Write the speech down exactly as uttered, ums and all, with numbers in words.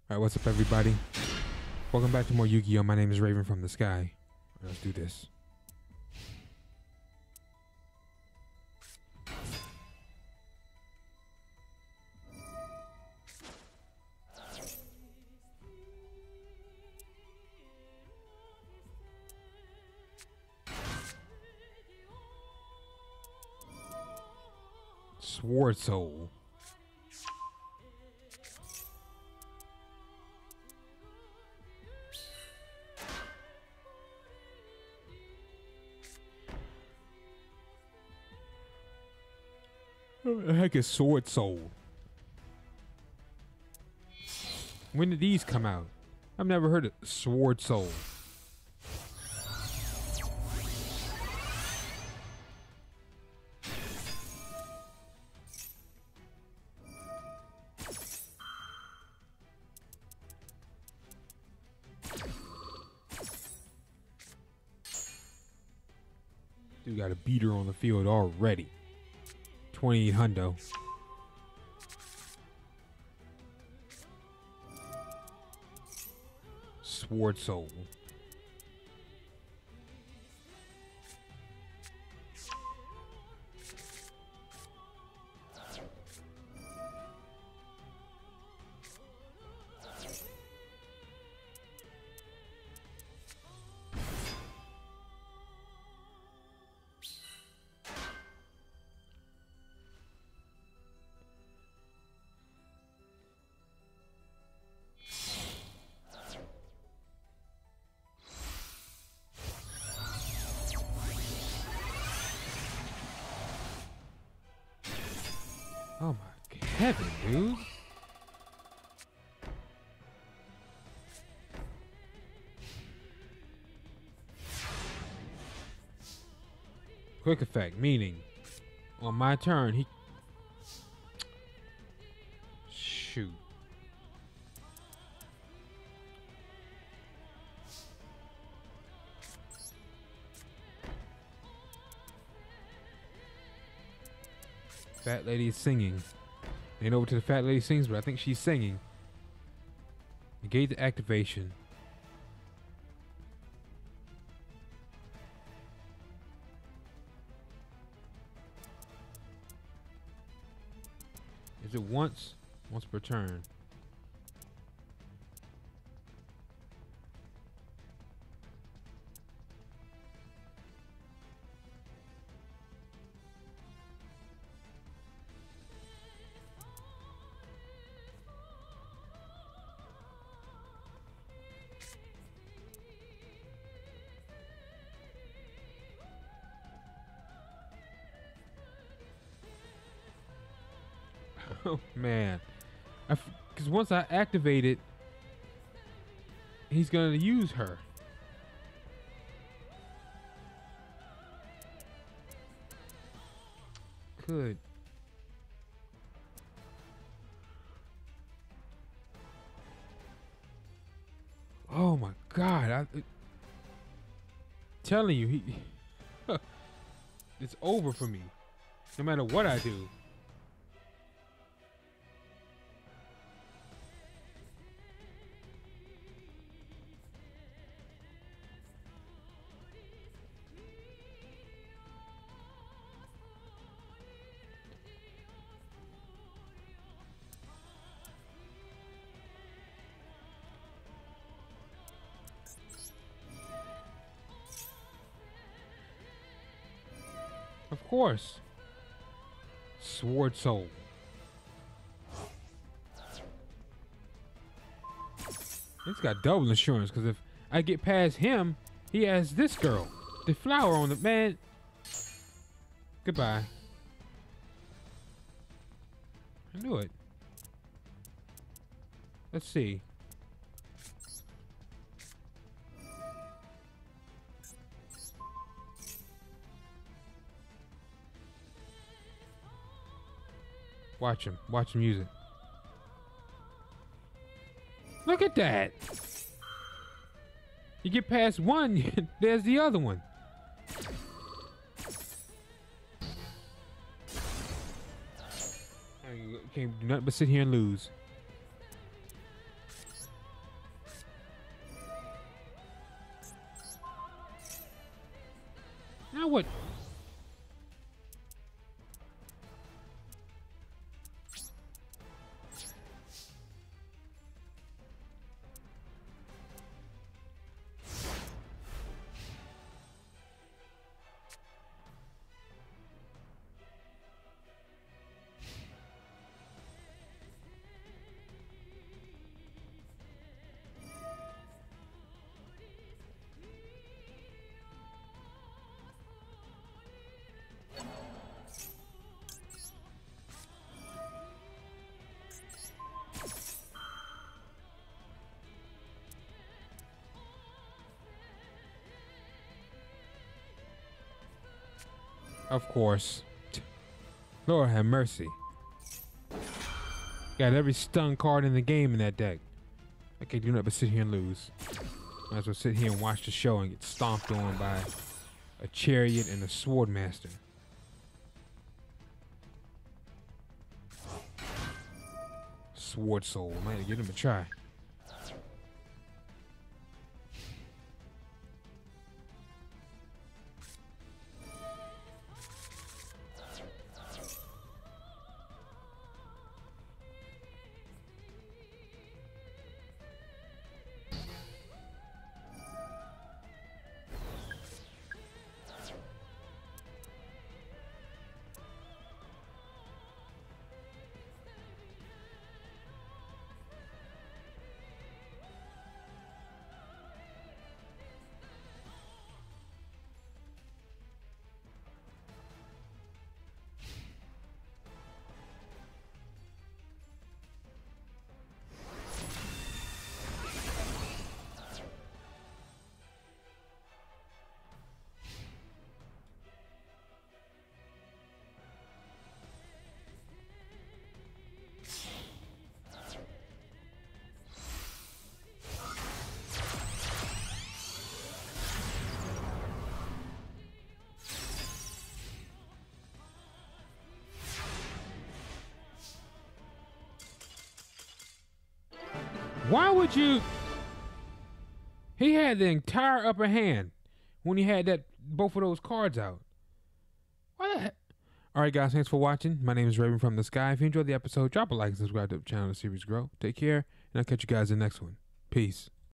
Alright, what's up everybody? Welcome back to more Yu-Gi-Oh! My name is Raven from the Sky. Let's do this. Swordsoul. What the heck is Swordsoul? When did these come out? I've never heard of Swordsoul. Dude got a beater on the field already. twenty-eight hundo. Swordsoul. Oh my heaven, dude. Quick effect, meaning on my turn, he... Shoot. Fat lady is singing. Ain't over to the fat lady sings, but I think she's singing. Negate the activation. Is it once? Once per turn. Oh man, because once I activate it, he's gonna use her. Good. Oh my God! I, it, telling you, he, it's over for me. No matter what I do. Of course. Swordsoul. He's got double insurance because if I get past him, he has this girl. The flower on the man. Goodbye. I knew it. Let's see. Watch him. Watch him use it. Look at that. You get past one, there's the other one. I can't do nothing but sit here and lose. what? Of course. Lord have mercy. Got every stun card in the game in that deck. I can't do nothing but sit here and lose. Might as well sit here and watch the show and get stomped on by a chariot and a sword master. Swordsoul. Might give him a try. Why would you? He had the entire upper hand when he had that both of those cards out. Why the heck? All right, guys, thanks for watching. My name is Raven from the Sky. If you enjoyed the episode, drop a like and subscribe to the channel. The series grow. Take care, and I'll catch you guys in the next one. Peace.